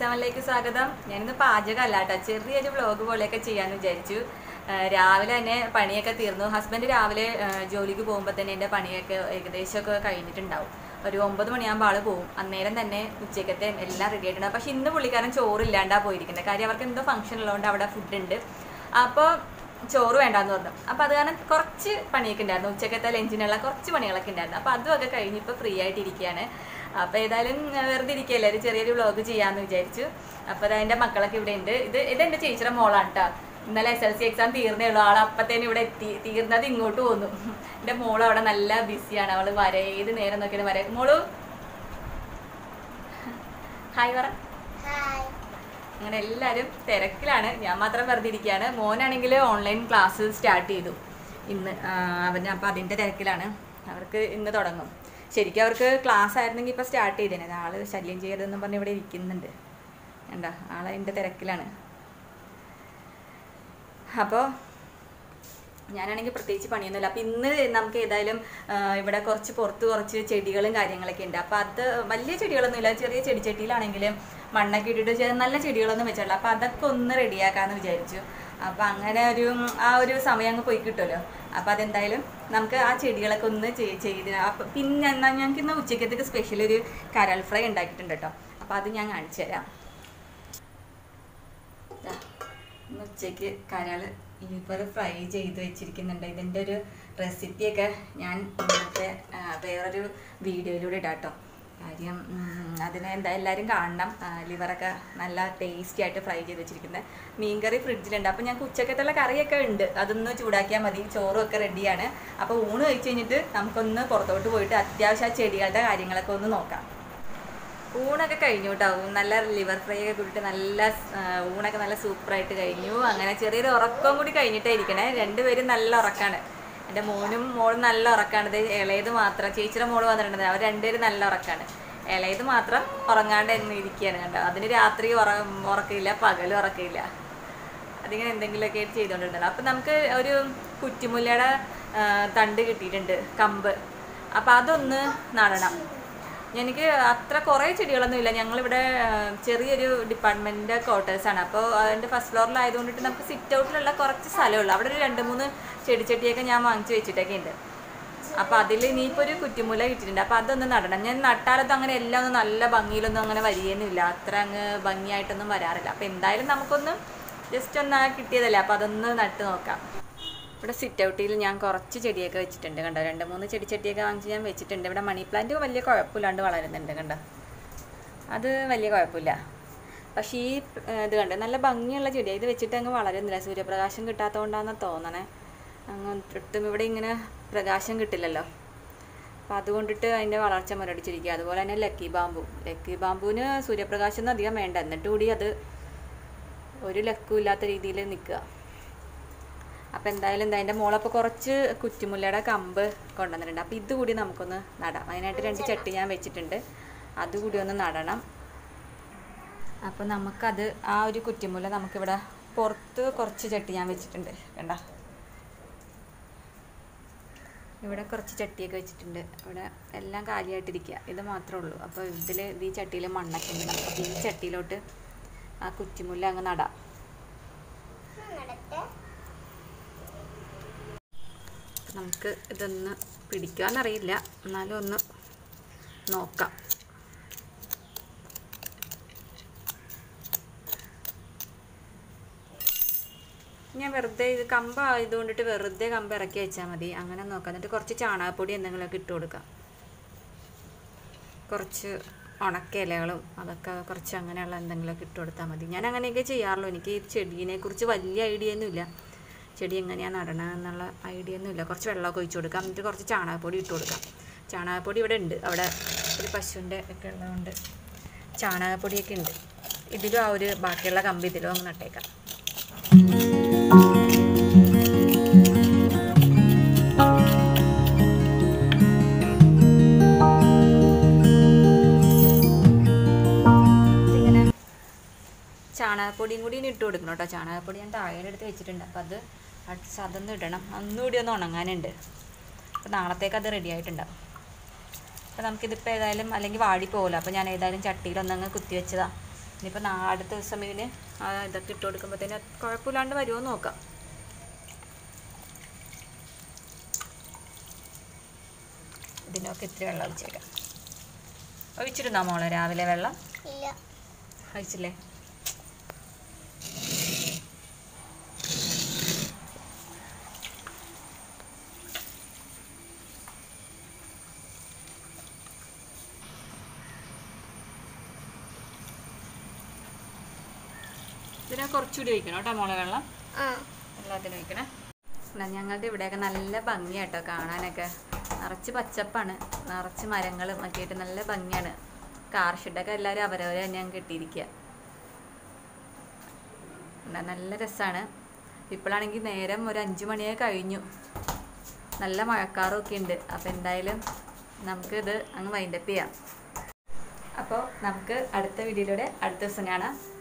കിഡ്സാമലിലേക്ക് സ്വാഗതം. ഞാനിന്ന് പാചകമല്ല കേട്ടോ, ചെറിയൊരു വ്ളോഗ് പോലെയൊക്കെ ചെയ്യാമെന്ന് വിചാരിച്ചു. രാവിലെ തന്നെ പണിയൊക്കെ തീർന്നു. ഹസ്ബൻഡ് രാവിലെ ജോലിക്ക് പോകുമ്പോൾ തന്നെ എൻ്റെ പണിയൊക്കെ ഏകദേശമൊക്കെ കഴിഞ്ഞിട്ടുണ്ടാവും. ഒരു 9 മണിയാകുമ്പോൾ ആൾ പോകും. അന്നേരം തന്നെ ഉച്ചക്കത്തെ എല്ലാം റെഡി ആയിട്ടുണ്ട്. പക്ഷെ ഇന്ന് പുള്ളിക്കാരൻ ചോറില്ലാണ്ടാണ് പോയിരിക്കുന്നത്. കാര്യം അവർക്ക് എന്തോ ഫംഗ്ഷൻ ഉള്ളതുകൊണ്ട് അവിടെ ഫുഡ് ഉണ്ട്. അപ്പോൾ ചോറ് വേണ്ടാന്ന് പറഞ്ഞു. അപ്പോൾ അത് കാരണം കുറച്ച് പണിയൊക്കെ ഉണ്ടായിരുന്നു. ഉച്ചക്കത്തെ ലഞ്ചിനുള്ള കുറച്ച് പണികളൊക്കെ ഉണ്ടായിരുന്നു. അപ്പോൾ അതുമൊക്കെ കഴിഞ്ഞ് ഇപ്പോൾ ഫ്രീ ആയിട്ടിരിക്കുകയാണ്. അപ്പോൾ ഏതായാലും വെറുതെ ഇരിക്കുകയല്ലേ, ഒരു ചെറിയൊരു വ്ളോഗ് ചെയ്യാമെന്ന് വിചാരിച്ചു. അപ്പോൾ അതിൻ്റെ മക്കളൊക്കെ ഇവിടെ ഉണ്ട്. ഇതെൻ്റെ ചേച്ചിയുടെ മോളാണ് കേട്ടോ. ഇന്നലെ SLC എക്സാം തീർന്നേ ഉള്ളൂ. ആൾ അപ്പത്തേനും ഇവിടെ എത്തി. തീർന്നത് ഇങ്ങോട്ട് പോന്നു. എൻ്റെ മോൾ അവിടെ നല്ല ബിസിയാണ്. അവൾ ഏത് നേരം നോക്കിയാലും വരെ. മോളു ഹായ് പറ. അങ്ങനെ എല്ലാവരും തിരക്കിലാണ്. ഞാൻ മാത്രം വെറുതെ ഇരിക്കുകയാണ്. മോനാണെങ്കിൽ ഓൺലൈൻ ക്ലാസ് സ്റ്റാർട്ട് ചെയ്തു ഇന്ന്. അപ്പോൾ അതിൻ്റെ തിരക്കിലാണ്. അവർക്ക് ഇന്ന് തുടങ്ങും. ശരിക്കും അവർക്ക് ക്ലാസ് ആയിരുന്നെങ്കിൽ ഇപ്പോൾ സ്റ്റാർട്ട് ചെയ്തേനെ. ആൾ ശല്യം ചെയ്യരുതെന്ന് പറഞ്ഞ് ഇവിടെ ഇരിക്കുന്നുണ്ട്. കണ്ടോ, ആളതിൻ്റെ തിരക്കിലാണ്. അപ്പോൾ ഞാനാണെങ്കിൽ പ്രത്യേകിച്ച് പണിയൊന്നുമില്ല. അപ്പോൾ ഇന്ന് നമുക്ക് ഏതായാലും ഇവിടെ കുറച്ച് ചെടികളും കാര്യങ്ങളൊക്കെ ഉണ്ട്. അപ്പോൾ അത് വലിയ ചെടികളൊന്നുമില്ല, ചെറിയ ചെടിച്ചട്ടിയിലാണെങ്കിലും മണ്ണൊക്കെ ഇട്ടിട്ട് നല്ല ചെടികളൊന്നും വെച്ചിട്ടില്ല. അപ്പോൾ അതൊക്കെ ഒന്ന് റെഡിയാക്കാമെന്ന് വിചാരിച്ചു. അപ്പോൾ അങ്ങനെ ഒരു സമയം അങ്ങ് പോയി കിട്ടുമല്ലോ. അപ്പോൾ അതെന്തായാലും നമുക്ക് ആ ചെടികളൊക്കെ ഒന്ന് ചെയ്ത് അപ്പം പിന്നെ ഞങ്ങൾക്ക് ഇന്ന് ഉച്ചക്കത്തേക്ക് സ്പെഷ്യൽ ഒരു കരൾ ഫ്രൈ ഉണ്ടാക്കിയിട്ടുണ്ട് കേട്ടോ. അപ്പോൾ അത് ഞാൻ കാണിച്ചു തരാം. ഇന്ന് ഉച്ചയ്ക്ക് കരൾ ലിവർ ഫ്രൈ ചെയ്ത് വെച്ചിരിക്കുന്നുണ്ട്. ഇതിൻ്റെ ഒരു റെസിപ്പിയൊക്കെ ഞാൻ ഇന്നത്തെ വേറൊരു വീഡിയോയിലൂടെ ഇടാം കേട്ടോ. കാര്യം അതിനെ എല്ലാവരും കാണണം. ലിവറൊക്കെ നല്ല ടേസ്റ്റി ആയിട്ട് ഫ്രൈ ചെയ്ത് വെച്ചിരിക്കുന്നത്. മീൻകറി ഫ്രിഡ്ജിലുണ്ട്. അപ്പോൾ ഞങ്ങൾക്ക് ഉച്ചക്കത്തുള്ള കറിയൊക്കെ ഉണ്ട്, അതൊന്ന് ചൂടാക്കിയാൽ മതി. ചോറും ഒക്കെ റെഡിയാണ്. അപ്പോൾ ഊണ് കഴിച്ച് കഴിഞ്ഞിട്ട് നമുക്കൊന്ന് പുറത്തോട്ട് പോയിട്ട് അത്യാവശ്യം ആ ചെടികളുടെ കാര്യങ്ങളൊക്കെ ഒന്ന് നോക്കാം. ഊണൊക്കെ കഴിഞ്ഞു കേട്ടോ. നല്ല ലിവർ ഫ്രൈ ഒക്കെ കൂട്ടിയിട്ട് ഊണൊക്കെ നല്ല സൂപ്പറായിട്ട് കഴിഞ്ഞു. അങ്ങനെ ചെറിയൊരു ഉറക്കം കൂടി കഴിഞ്ഞിട്ടേ ഇരിക്കണേ. രണ്ടുപേരും നല്ല ഉറക്കമാണ്. എൻ്റെ മോനും മോളും നല്ല ഉറക്കമാണ്. ഇളയത് മാത്രം, ചേച്ചിയുടെ മോള് വന്നിട്ടുണ്ട്. അവർ രണ്ടുപേരും നല്ല ഉറക്കമാണ്. ഇളയത് മാത്രം ഉറങ്ങാണ്ട് എന്ന് ഇരിക്കുകയാണ് കണ്ടോ. അതിന് രാത്രി ഉറക്കമില്ല, പകലും ഉറക്കമില്ല. അതിങ്ങനെ എന്തെങ്കിലുമൊക്കെ ചെയ്തുകൊണ്ടിരുന്നല്ലോ. അപ്പം നമുക്ക് ഒരു കുറ്റിമുല്ലയുടെ തണ്ട് കിട്ടിയിട്ടുണ്ട്, കമ്പ്. അപ്പം അതൊന്ന് നടണം. എനിക്ക് അത്ര കുറേ ചെടികളൊന്നും ഇല്ല. ഞങ്ങളിവിടെ ചെറിയൊരു ഡിപ്പാർട്ട്മെൻറ്റിൻ്റെ ക്വാർട്ടേഴ്സാണ്. അപ്പോൾ അതിൻ്റെ ഫസ്റ്റ് ഫ്ലോറിലായതുകൊണ്ടിട്ട് നമുക്ക് സിറ്റ് ഔട്ടിലുള്ള കുറച്ച് സ്ഥലമുള്ളൂ. അവിടെ ഒരു 2-3 ചെടിച്ചട്ടിയൊക്കെ ഞാൻ വാങ്ങിച്ച് വെച്ചിട്ടൊക്കെ ഉണ്ട്. അപ്പോൾ അതിൽ ഇനിയിപ്പോൾ ഒരു കുറ്റിമുല കിട്ടിയിട്ടുണ്ട്. അപ്പോൾ അതൊന്ന് നടണം. ഞാൻ നട്ടാലത്തും അങ്ങനെ എല്ലാം ഒന്നും നല്ല ഭംഗിയിലൊന്നും അങ്ങനെ വരികയൊന്നുമില്ല. അത്ര അങ്ങ് ഭംഗിയായിട്ടൊന്നും വരാറില്ല. അപ്പോൾ എന്തായാലും നമുക്കൊന്ന് ജസ്റ്റ് ഒന്ന് കിട്ടിയതല്ലേ. അപ്പോൾ അതൊന്ന് നട്ട് നോക്കാം. ഇവിടെ സിറ്റ് ഔട്ടിൽ ഞാൻ കുറച്ച് ചെടിയൊക്കെ വെച്ചിട്ടുണ്ട് കണ്ടോ. 2-3 ചെടിച്ചട്ടിയൊക്കെ വാങ്ങിച്ച് ഞാൻ വെച്ചിട്ടുണ്ട്. ഇവിടെ മണി പ്ലാന്റ് വലിയ കുഴപ്പമില്ലാണ്ട് വളരുന്നുണ്ട് കണ്ടോ. അത് വലിയ കുഴപ്പമില്ല. പക്ഷേ ഈ ഇത് കണ്ടോ, നല്ല ഭംഗിയുള്ള ചെടിയാണ്. ഇത് വെച്ചിട്ട് അങ്ങ് വളരുന്നില്ല. സൂര്യപ്രകാശം കിട്ടാത്തതുകൊണ്ടാണെന്ന് തോന്നണേ. ഒട്ടും ഇവിടെ ഇങ്ങനെ പ്രകാശം കിട്ടില്ലല്ലോ. അപ്പോൾ അതുകൊണ്ടിട്ട് അതിൻ്റെ വളർച്ച മുരടിച്ചിരിക്കുക. അതുപോലെ തന്നെ ലക്കി ബാമ്പുവിന് സൂര്യപ്രകാശം ഒന്നും അധികം വേണ്ട. എന്നിട്ട് കൂടി അത് ഒരു ലക്കും ഇല്ലാത്ത രീതിയിൽ നിൽക്കുക. അപ്പോൾ എന്തായാലും അതിൻ്റെ മോളപ്പോൾ കുറച്ച് കുറ്റിമുല്ലയുടെ കമ്പ് കൊണ്ടുവന്നിട്ടുണ്ട്. അപ്പോൾ ഇതുകൂടി നമുക്കൊന്ന് നടാം. അതിനായിട്ട് 2 ചട്ടി ഞാൻ വെച്ചിട്ടുണ്ട്. അതുകൂടി ഒന്ന് നടണം. അപ്പോൾ നമുക്കത് ആ ഒരു കുറ്റിമുല്ല നമുക്കിവിടെ പുറത്ത് കുറച്ച് ചട്ടി ഞാൻ വെച്ചിട്ടുണ്ട് കണ്ട. ഇവിടെ കുറച്ച് ചട്ടിയൊക്കെ വെച്ചിട്ടുണ്ട്. ഇവിടെ എല്ലാം കാലിയായിട്ടിരിക്കുക. ഇത് മാത്രമേ ഉള്ളൂ. അപ്പോൾ ഈ ചട്ടിയിൽ മണ്ണൊക്കെ ഉണ്ട്. നമുക്ക് ഈ ചട്ടിയിലോട്ട് ആ കുറ്റിമുല്ല അങ്ങ് നടാം. നമുക്ക് ഇതൊന്ന് പിടിക്കാമെന്നറിയില്ല, എന്നാലും ഒന്ന് നോക്കാം. ഞാൻ വെറുതെ ഇത് കമ്പ് ആയതുകൊണ്ടിട്ട് വെറുതെ കമ്പ് ഇറക്കി വെച്ചാൽ മതി. അങ്ങനെ നോക്കാം. എന്നിട്ട് കുറച്ച് ചാണകപ്പൊടി എന്തെങ്കിലുമൊക്കെ ഇട്ട് കൊടുക്കാം. കുറച്ച് ഉണക്ക ഇലകളും അതൊക്കെ കുറച്ച് അങ്ങനെയുള്ള എന്തെങ്കിലുമൊക്കെ ഇട്ട് കൊടുത്താൽ മതി. ഞാൻ അങ്ങനെയൊക്കെ ചെയ്യാറുള്ളൂ. എനിക്ക് ഈ ചെടീനെക്കുറിച്ച് വലിയ ഐഡിയ ഒന്നുമില്ല. ചെടി എങ്ങനെയാണ് നടണം എന്നുള്ള ഐഡിയ ഒന്നുമില്ല. കുറച്ച് വെള്ളമൊക്കെ ഒഴിച്ച് കൊടുക്കാം. എന്നിട്ട് കുറച്ച് ചാണകപ്പൊടി ഇട്ട് കൊടുക്കാം. ചാണകപ്പൊടി ഇവിടെ ഉണ്ട്. അവിടെ ഒരു പശുവിൻ്റെ ഒക്കെ ഉള്ളതുകൊണ്ട് ചാണകപ്പൊടിയൊക്കെ ഉണ്ട്. ഇതിലും ആ ഒരു ബാക്കിയുള്ള കമ്പ് ഇതിലും അങ്ങ് നട്ടേക്കാം. ഇങ്ങനെ ചാണകപ്പൊടിയും കൂടി ഇട്ട് കൊടുക്കണം കേട്ടോ. ചാണകപ്പൊടി ഞാൻ താഴെ എടുത്ത് വെച്ചിട്ടുണ്ട്. അപ്പോൾ അതൊന്ന് ഇടണം. ഒന്നുകൂടി ഒന്ന് ഉണങ്ങാനുണ്ട്. അപ്പോൾ നാളത്തേക്ക് അത് റെഡി ആയിട്ടുണ്ടാവും. അപ്പോൾ നമുക്കിതിപ്പോൾ ഏതായാലും അല്ലെങ്കിൽ വാടി പോകില്ല. അപ്പോൾ ഞാൻ ഏതായാലും ചട്ടിയിലൊന്നങ്ങ് കുത്തി വെച്ചതാണ്. ഇനിയിപ്പോൾ അടുത്ത ദിവസം ഇതിന് ഇതൊക്കെ ഇട്ട് കൊടുക്കുമ്പോഴത്തേന് കുഴപ്പമില്ലാണ്ട് വരുമോ എന്ന് നോക്കാം. ഇതിനൊക്കെ ഇത്തിരി വെള്ളം ഒഴിച്ചേക്കാം. ഒഴിച്ചിരുന്നോ മോളെ രാവിലെ വെള്ളം? ഒഴിച്ചില്ലേ? ഇതിനെ കുറച്ചുകൂടി ഒഴിക്കണം കേട്ടോ മോളെ വെള്ളം. എല്ലാത്തിനും ഒഴിക്കണേ. ഞങ്ങളുടെ ഇവിടെയൊക്കെ നല്ല ഭംഗിയാട്ടോ കാണാനൊക്കെ. നിറച്ച് പച്ചപ്പാണ്, നിറച്ച് മരങ്ങളും ഒക്കെ ആയിട്ട് നല്ല ഭംഗിയാണ്. കാർ ഷെഡൊക്കെ എല്ലാവരും അവരവരെ ഞാൻ കെട്ടിയിരിക്കുക. നല്ല രസമാണ്. ഇപ്പോഴാണെങ്കിൽ നേരം ഒരു 5 മണിയെ കഴിഞ്ഞു. നല്ല മഴക്കാറൊക്കെ ഉണ്ട്. അപ്പോൾ എന്തായാലും നമുക്കിത് അങ്ങ് വൈൻഡപ്പ് ചെയ്യാം. അപ്പോൾ നമുക്ക് അടുത്ത വീഡിയോയിലൂടെ അടുത്ത ദിവസം കാണാം.